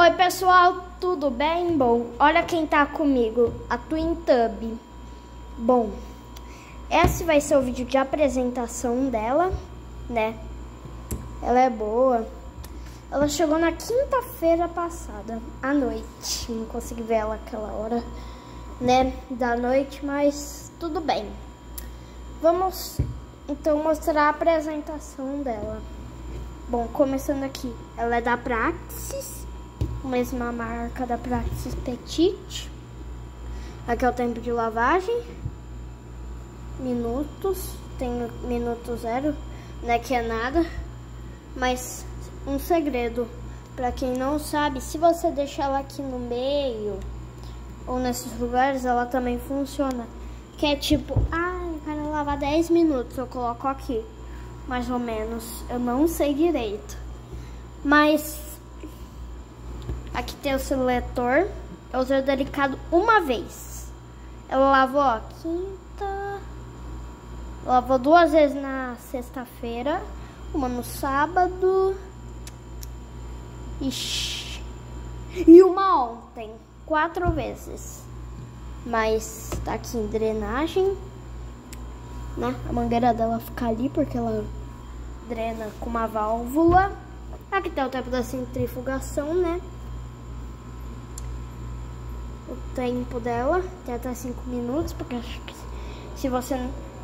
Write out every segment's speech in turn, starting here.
Oi pessoal, tudo bem? Bom, olha quem tá comigo, a Twin Tub. Bom, esse vai ser o vídeo de apresentação dela, né? Ela é boa. Ela chegou na quinta-feira passada, à noite. Não consegui ver ela aquela hora, né, da noite, mas tudo bem. Vamos então mostrar a apresentação dela. Bom, começando aqui, ela é da Praxis, mesma marca da Praxis Petite. Aqui é o tempo de lavagem, minutos, tem minuto zero, né, que é nada. Mas um segredo, pra quem não sabe, se você deixar ela aqui no meio ou nesses lugares, ela também funciona. Que é tipo, eu quero lavar 10 minutos, eu coloco aqui, mais ou menos. Eu não sei direito, mas aqui tem o seletor. Eu usei o delicado uma vez. Ela lavou, ó, quinta, lavou 2 vezes na sexta-feira, uma no sábado, ixi, e uma ontem, 4 vezes. Mas tá aqui em drenagem, né? A mangueira dela fica ali porque ela drena com uma válvula. Aqui tá o tempo da centrifugação, né? O tempo dela tem até 5 minutos, porque acho que se você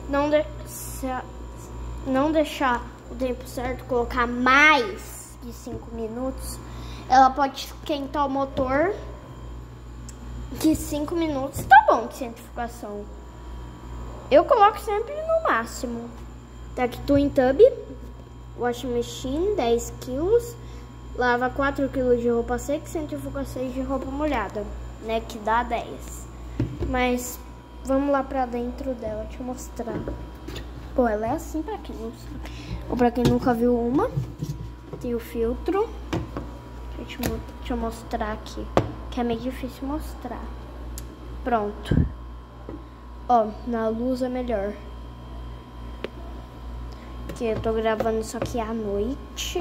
não deixar o tempo certo, colocar mais de 5 minutos, ela pode esquentar o motor. Que 5 minutos tá bom de centrifugação. Eu coloco sempre no máximo. Tá aqui Twin Tub, washing machine, 10 quilos. Lava 4 quilos de roupa seca e centrifuga 6 de roupa molhada, né? Que dá 10. Mas vamos lá pra dentro dela, deixa eu mostrar. Pô, ela é assim pra quem não sabe. Ou pra quem nunca viu uma. Tem o filtro. Deixa eu mostrar aqui, que é meio difícil mostrar. Pronto. Ó, na luz é melhor. Porque eu tô gravando isso aqui à noite,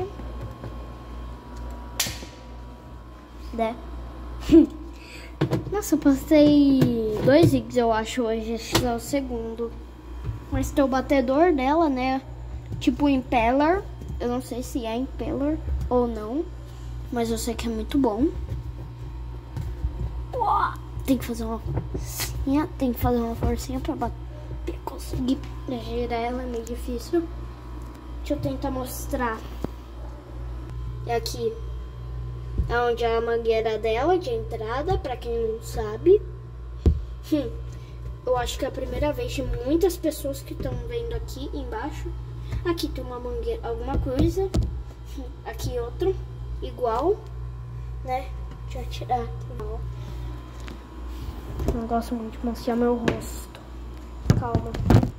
né? Nossa, eu postei 2 vídeos, eu acho, hoje. Esse é o segundo. Mas tem o batedor dela, né? Tipo impeller. Eu não sei se é impeller ou não, mas eu sei que é muito bom. Tem que fazer uma forcinha pra bater, conseguir girar ela, é meio difícil. Deixa eu tentar mostrar. É aqui é onde é a mangueira dela de entrada, pra quem não sabe. Eu acho que é a primeira vez de muitas pessoas que estão vendo aqui embaixo. Aqui tem uma mangueira, alguma coisa. Aqui outro, igual, né? Deixa eu tirar aqui. Não gosto muito de mostrar meu rosto. Calma.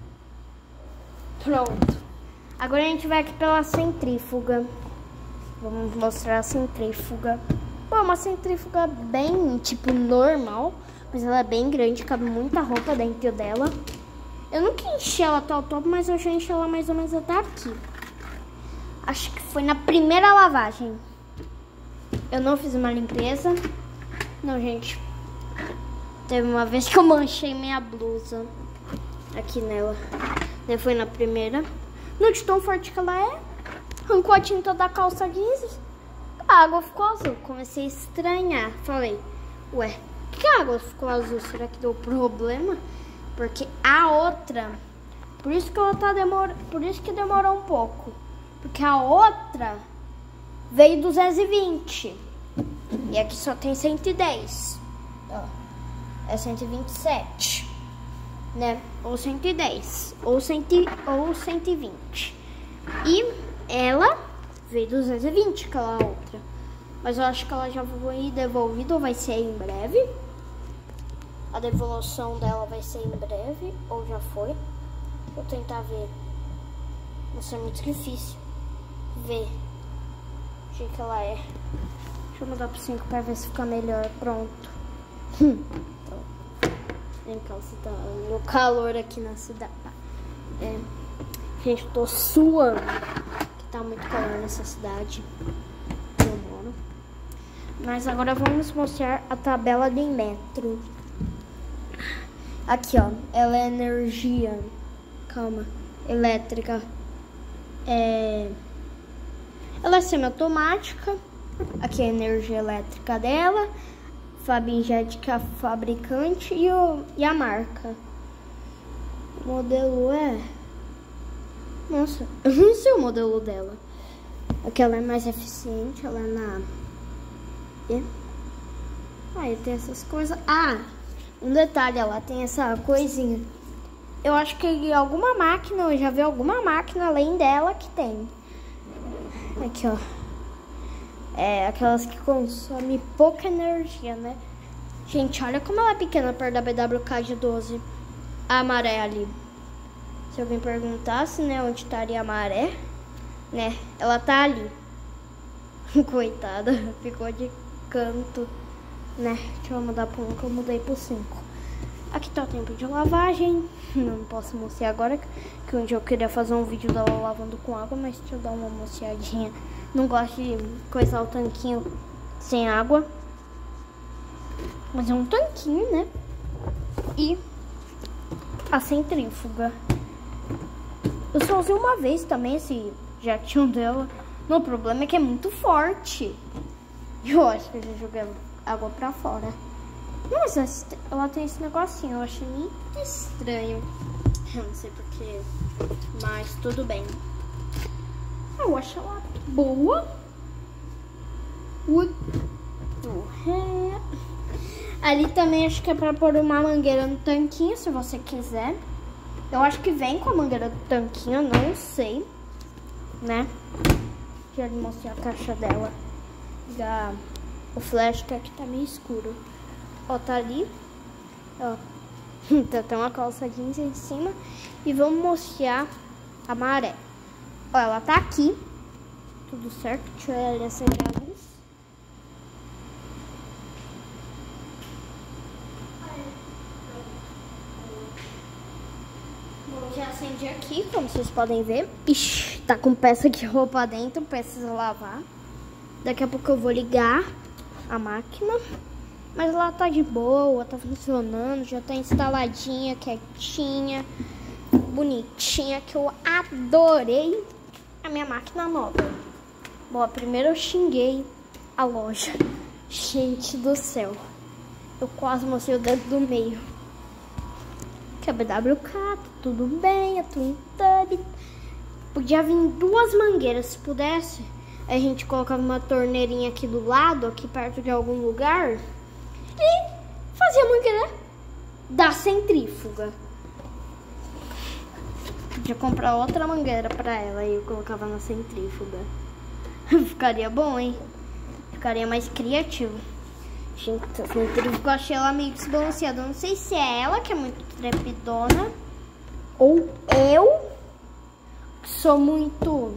Pronto. Agora a gente vai aqui pela centrífuga. Vamos mostrar a centrífuga. Pô, uma centrífuga bem, tipo, normal. Mas ela é bem grande, cabe muita roupa dentro dela. Eu nunca enchi ela até o topo, mas eu já enchi ela mais ou menos até aqui. Acho que foi na primeira lavagem. Eu não fiz uma limpeza. Não, gente. Teve uma vez que eu manchei minha blusa aqui nela. Foi na primeira. Não, de tão forte que ela é, arrancou a tinta da calça jeans. A água ficou azul. Comecei a estranhar. Falei, ué, por que a água ficou azul? Será que deu problema? Porque a outra, por isso que ela tá por isso que demorou um pouco. Porque a outra veio 220. E aqui só tem 110. Ó. É 127, né? Ou 110, ou 120. E ela veio 220, aquela outra. Mas eu acho que ela já foi devolvida, ou vai ser em breve. A devolução dela vai ser em breve, ou já foi. Vou tentar ver. Nossa, é muito difícil ver o jeito que ela é. Deixa eu mudar pro 5 pra ver se fica melhor. Pronto. Então, você tá no calor aqui na cidade. Gente, eu tô suando, que tá muito calor nessa cidade que eu moro. Mas agora vamos mostrar a tabela de metro. Aqui, ó, ela é energia, calma, elétrica. Ela é semiautomática. Aqui é a energia elétrica dela, Fabinjet, fabricante e a marca. O modelo é... Nossa, eu não sei o modelo dela. Aqui ela é mais eficiente, ela é na... Aí tem essas coisas. Ah, um detalhe, ela tem essa coisinha. Eu acho que alguma máquina, eu já vi alguma máquina além dela que tem. Aqui, ó. Aquelas que consomem pouca energia, né? Gente, olha como ela é pequena perto da BWK de 12. A maré ali. Se alguém perguntasse, né, onde estaria a maré, né? Ela tá ali. Coitada, ficou de canto, né? Deixa eu mudar pro 1, que eu mudei pro 5. Aqui tá o tempo de lavagem. Não posso mostrar agora, que um dia eu queria fazer um vídeo dela lavando com água, mas deixa eu dar uma mostradinha. Não gosto de coisar o tanquinho sem água. Mas é um tanquinho, né? E a centrífuga. Eu só usei uma vez também esse jatinho dela. O problema é que é muito forte. Eu acho que eu já joguei água pra fora. Mas ela tem esse negocinho, eu achei muito estranho. Eu não sei porquê, mas tudo bem. Eu acho ela boa. Ali também acho que é pra pôr uma mangueira no tanquinho, se você quiser. Eu acho que vem com a mangueira do tanquinho, não sei, né? Deixa eu mostrar a caixa dela. O flash que aqui tá meio escuro. Ó, tá ali. Ó. Tem uma calça jeans em cima. E vamos mostrar a maré. Ó, ela tá aqui. Tudo certo. Deixa eu acender a luz. Bom, já acendi aqui, como vocês podem ver. Ixi, tá com peça de roupa dentro. Precisa lavar. Daqui a pouco eu vou ligar a máquina. Mas ela tá de boa, tá funcionando, já tá instaladinha, quietinha, bonitinha, que eu adorei a minha máquina nova. Bom, primeiro eu xinguei a loja. Gente do céu, eu quase mostrei o dedo do meio. Que a BWK, tá tudo bem, a Twin Tub. Podia vir 2 mangueiras, se pudesse. Aí a gente colocava uma torneirinha aqui do lado, aqui perto de algum lugar. E fazia a mangueira da centrífuga. Podia comprar outra mangueira pra ela e eu colocava na centrífuga. Ficaria bom, hein? Ficaria mais criativo. Gente, a centrífuga eu achei ela meio desbalanceada. Não sei se é ela que é muito trepidona ou eu que sou muito...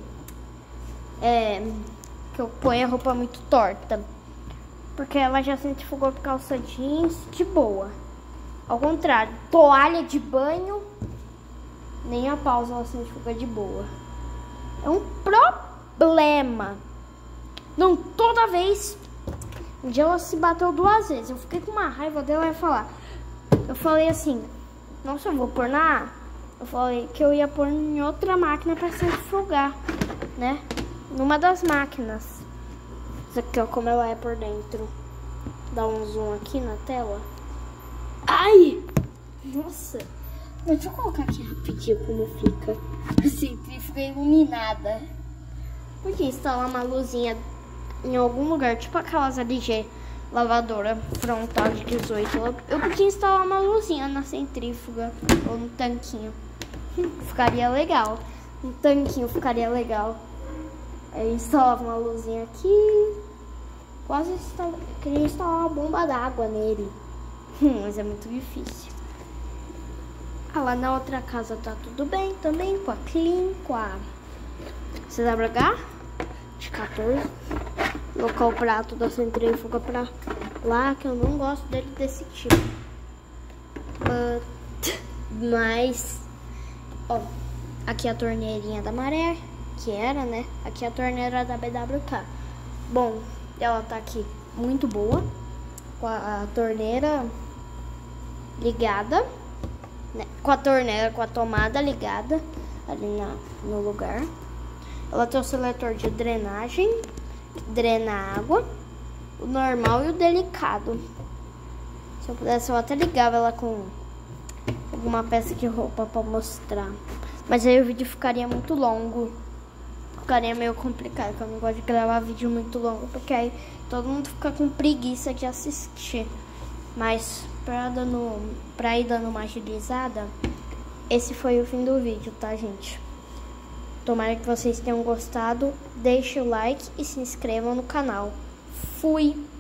que eu ponho a roupa muito torta. Porque ela já centrifugou calça jeans de boa. Ao contrário, toalha de banho, nem a pausa ela centrifuga de boa. É um problema. Não, toda vez. Um dia ela se bateu 2 vezes. Eu fiquei com uma raiva dela e falar. Eu falei assim, nossa, eu vou pôr na... Eu falei que eu ia pôr em outra máquina pra centrifugar, né? Numa das máquinas. Isso aqui, ó, como ela é por dentro. Dá um zoom aqui na tela. Ai! Nossa! Deixa eu colocar aqui rapidinho como fica. Assim, fica iluminada. Podia instalar uma luzinha em algum lugar, tipo aquelas LG lavadora frontal de 18. Eu podia instalar uma luzinha na centrífuga ou no tanquinho. Ficaria legal. Um tanquinho ficaria legal. Aí instalava uma luzinha aqui. Quase queria instalar uma bomba d'água nele. Mas é muito difícil. Ah, lá na outra casa tá tudo bem também. Com a Clean, com a CWH de 14. Colocar o prato da centrífuga pra lá, que eu não gosto dele desse tipo. Mas, ó, aqui a torneirinha da maré. Que era, né? Aqui a torneira da BWK. Bom, ela tá aqui muito boa, com a torneira ligada, né? Com a tomada ligada ali no lugar. Ela tem o seletor de drenagem, que drena a água, o normal e o delicado. Se eu pudesse, eu até ligava ela com alguma peça de roupa pra mostrar. Mas aí o vídeo ficaria muito longo. Ficaria meio complicado, porque eu não gosto de gravar vídeo muito longo, porque aí todo mundo fica com preguiça de assistir. Mas pra ir dando uma agilizada, esse foi o fim do vídeo, tá, gente? Tomara que vocês tenham gostado. Deixe o like e se inscrevam no canal. Fui!